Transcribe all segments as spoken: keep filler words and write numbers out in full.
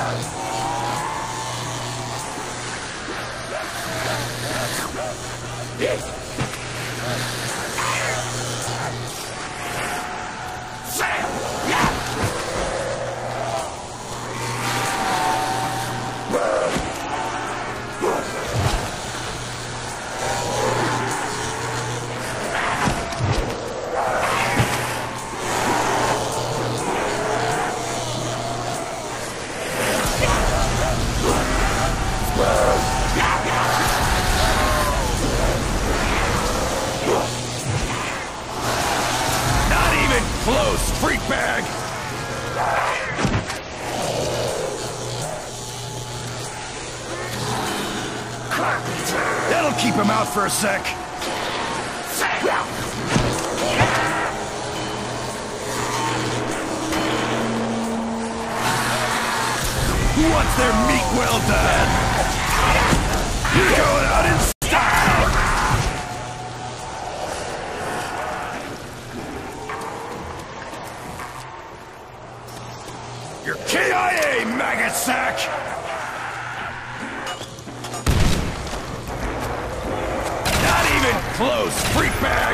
Close, freak bag! That'll keep him out for a sec. Who wants their meat well done? You're going out in style! You're K I A, maggot sack! Not even close, freak bag!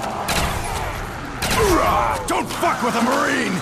Hoorah! Don't fuck with a Marine!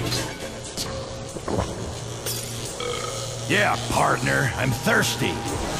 Yeah, partner, I'm thirsty.